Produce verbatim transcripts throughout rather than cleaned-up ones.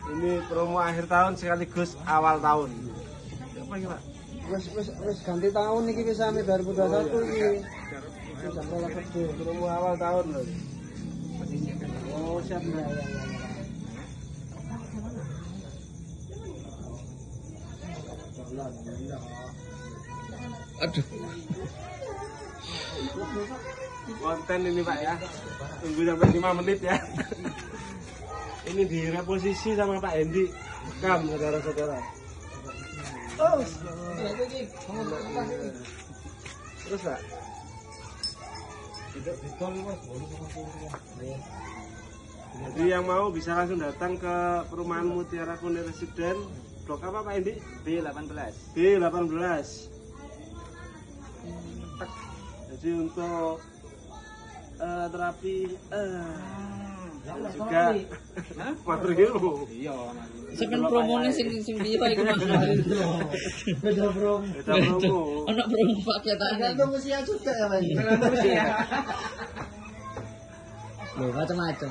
Ini promo akhir tahun sekaligus awal tahun. Apa ini, Pak? Wis wis wis ganti tahun iki wis ame dua ribu dua puluh satu iki. Promo awal tahun loh. Oh, siap ya. Aduh. Konten ini Pak ya. Tunggu sampai lima menit ya. Ini direposisi sama Pak Hendi. Kam saudara-saudara. Oh, Terus Pak. Jadi yang mau bisa langsung datang ke perumahan Mutiara Kuning Residen. Blok apa Pak Hendi? B delapan belas. B delapan belas. Jadi untuk uh, terapi uh, juga material. Iya, Sekan promone sing sing piye ta iku Mas? beda bro. Beda promo. Ana promo paketan. Tergantung usia juga ya, Mas. tergantung usia. Loh, macam-macam.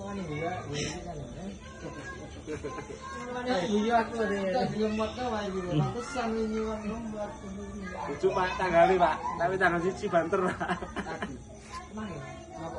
Iya aku deh. Belum mau tahu lagi. Pantesan ini wong membuat Lucu Pak tanggali Pak, tapi tanggal siji banter Pak. Emang ya? Kenapa?